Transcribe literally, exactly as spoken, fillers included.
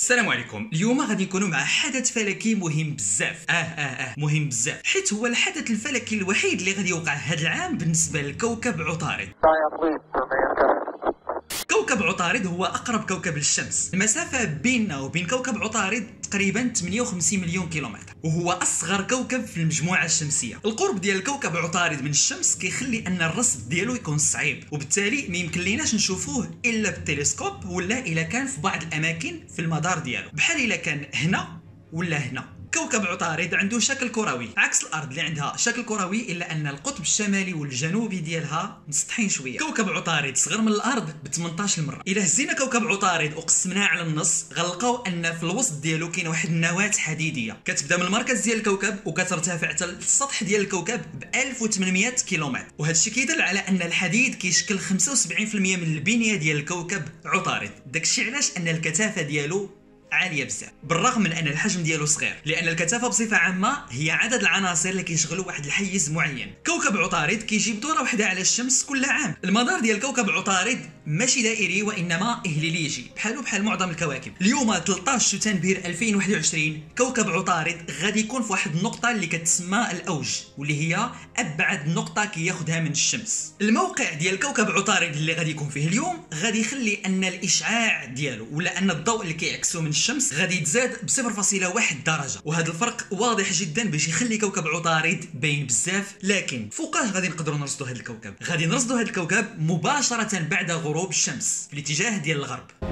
السلام عليكم. اليوم غادي نكونوا مع حدث فلكي مهم بزاف. اه اه اه مهم بزاف، حيت هو الحدث الفلكي الوحيد اللي غادي يوقع هذا العام بالنسبه لكوكب عطارد. كوكب عطارد هو اقرب كوكب للشمس، المسافه بيننا وبين كوكب عطارد تقريبا ثمانية وخمسين مليون كيلومتر، وهو اصغر كوكب في المجموعه الشمسيه. القرب ديال كوكب عطارد من الشمس كيخلي ان الرصد ديالو يكون صعيب، وبالتالي ما يمكن ليناش نشوفوه الا بالتلسكوب ولا الا كان في بعض الاماكن في المدار ديالو، بحال الا كان هنا ولا هنا. كوكب عطارد عنده شكل كروي عكس الارض اللي عندها شكل كروي، الا ان القطب الشمالي والجنوبي ديالها مسطحين شويه. كوكب عطارد صغر من الارض ب ثمنطاش مره. الا هزينا كوكب عطارد وقسمناه على النص غنلقاو ان في الوسط ديالو كاين واحد النواه حديديه كتبدا من المركز ديال الكوكب وكترتفع حتى للسطح ديال الكوكب ب ألف وثمانمائة كيلومتر، وهذا الشيء كيدل على ان الحديد كيشكل خمسة وسبعين بالمئة من البنيه ديال الكوكب عطارد. داكشي علاش ان الكثافه ديالو عاليه بزاف بالرغم من ان الحجم ديالو صغير، لان الكثافه بصفه عامه هي عدد العناصر اللي كيشغلوا واحد الحيز معين. كوكب عطارد كيجيب دوره واحده على الشمس كل عام. المدار ديال كوكب عطارد ماشي دائري وانما اهليليجي بحالو بحال معظم الكواكب. اليوم ثلاثة عشر شتنبر ألفين وواحد وعشرين كوكب عطارد غادي يكون في واحد النقطه اللي كتسمى الاوج، واللي هي ابعد نقطه كياخذها من الشمس. الموقع ديال كوكب عطارد اللي غادي يكون فيه اليوم غادي يخلي ان الاشعاع ديالو ولا ان الضوء اللي كيعكسو من الشمس غادي يتزاد ب صفر فاصلة واحد درجه، وهذا الفرق واضح جدا باش يخلي كوكب عطارد باين بزاف. لكن فوقاش غادي نقدروا نرصدوا هذا الكوكب؟ غادي نرصدوا هذا الكوكب مباشره بعد غروب الشمس في الاتجاه ديال الغرب.